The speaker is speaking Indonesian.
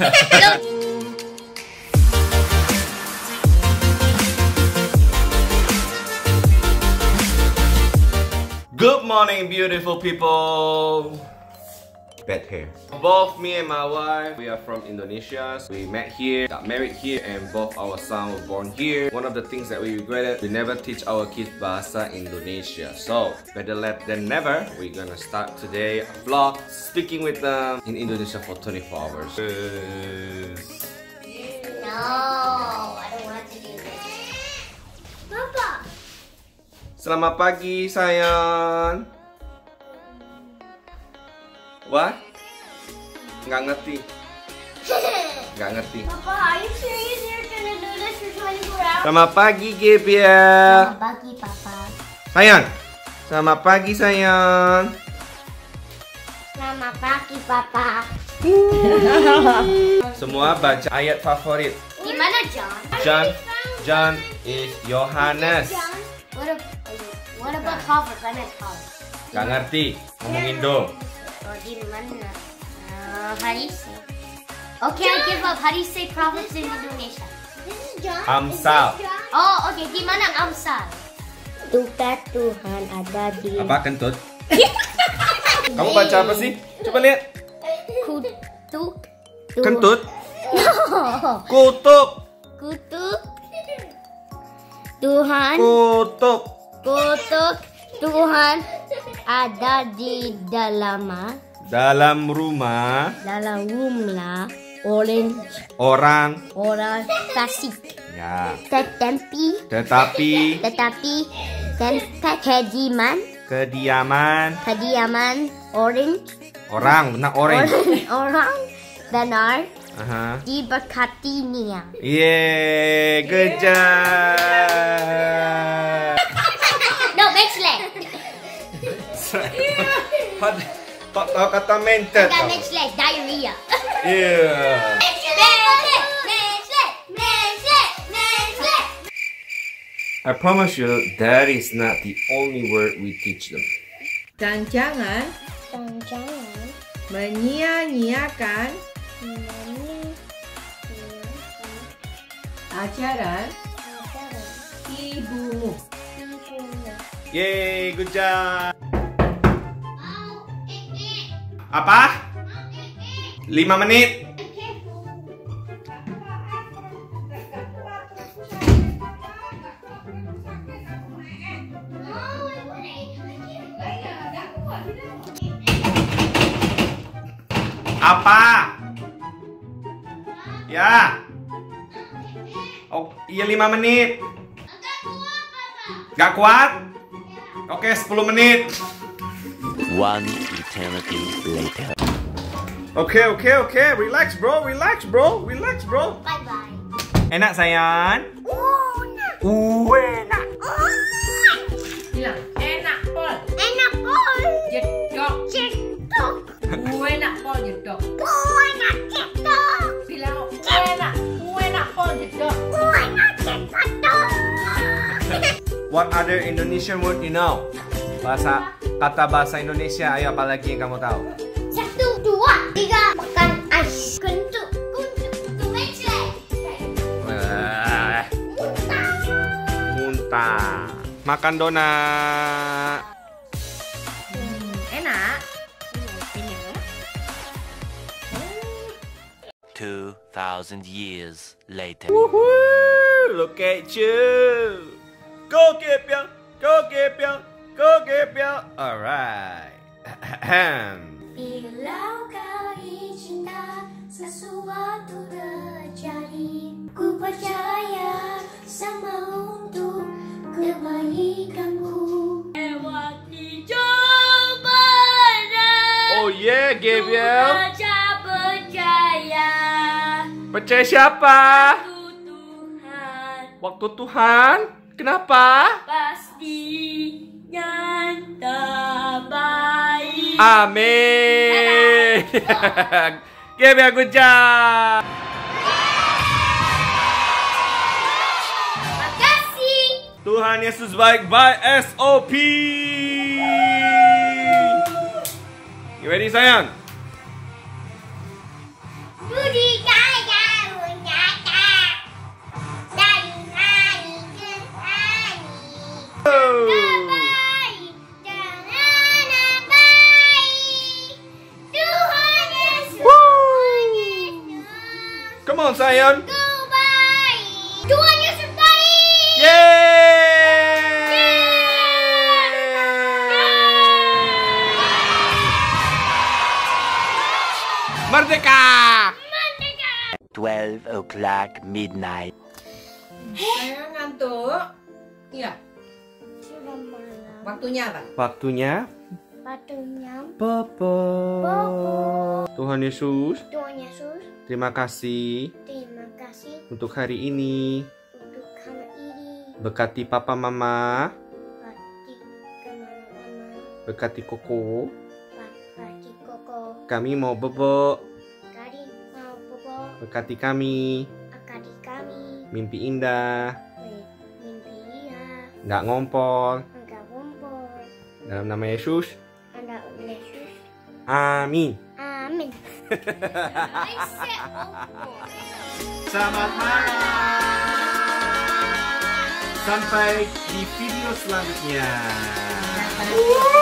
Good morning, beautiful people. Bad hair. Both me and my wife, we are from Indonesia. We met here, got married here, and both our sons were born here. One of the things that we regretted, we never teach our kids Bahasa Indonesia. So, better late than never. We're gonna start today a vlog, speaking with them in Indonesia for 24 hours. No, I don't want to do this. Papa. Selamat pagi, sayang. What? Nggak ngerti. Nggak ngerti. Papa, are you serious you're gonna do this for 24 hours? Selamat pagi, Gabriel. Selamat pagi, Papa. Sayang. Selamat pagi, sayang. Selamat pagi, Papa. Semua baca ayat favorit. Gimana, John? John is Yohanes. What about Proverbs? I meant Proverbs. Nggak ngerti. Ngomong Indo. Oh, gimana? How do you say? Okay, I give up. How do you say Proverbs in Indonesia? This is John. Amsal. Oh, okay. Gimana Amsal? Tuhan Tuhan ada di Apa kentut? Kamu baca apa sih? Coba lihat. kutuk Kentut. No. Kutub. Kutuk Tuhan Kutub. kutuk Tuhan ada di dalam Rumah rumah orang fasik. Ya. Tetapi kediaman Orang benar orange. orang benar Aha. diberkatinya. Yeay, good job. No, mensley. Tak tahu kata mentet. Got mensley. Diarrhea. Yeah. I promise you that is not the only word we teach them. Dan jangan menyia-nyiakan ajaran ibumu. Yeay, good job. Apa? 5 menit. Apa? Ya. Oh, iya 5 menit. Gak kuat? Oke, 10 menit. One eternity later. Oke. Relax, bro. Bye-bye. Enak, sayang? Enak. Enak. Bilang enak pol. Enak pol. Jedok. Cetok. Enak pol jedok. Enak cetok. Bilang enak pol jedok. Enak cetok. What other Indonesian word you know? Kata bahasa Indonesia, ayo apalagi yang kamu tahu? 1, 2, 3. Makan ais. Kuntuk. Mensley. Muntah. Makan donat. Enak. 2,000 years later. Woohoo! Look at you. Go Gabriel. Alright. Bila kau izinkan sesuatu terjadi, ku percaya sama untuk kebaikanmu. Lewati cobaan. Oh yeah, Gabriel. Percaya. Percaya siapa? Tuhan Waktu Tuhan. Kenapa? pastinya terbaik. Amin. Gabriel, good job. Makasih. Tuhan Yesus baik by SOP. You ready, sayang? Budi Ayon? Goodbye. Tuhan Yesus baik. Yeay! Merdeka! 12 o'clock midnight. Saya ngantuk. Iya. Sudah malam. Waktunya apa? Waktunya Waktunya Bobo. Tuhan Yesus, Tuhan Yesus. terima kasih Terima kasih untuk hari ini. untuk hari ini. Berkati papa mama, Berkati kemana-mana. berkati koko. Berkati koko. Kami mau bobo. Kali mau bobo. Berkati kami. Akadi kami. Mimpi indah. Mimpi dia. Nggak ngompol. Enggak kumpul. Dalam nama Yesus. Anda Yesus. Amin. Amin. Selamat malam. Sampai di video selanjutnya.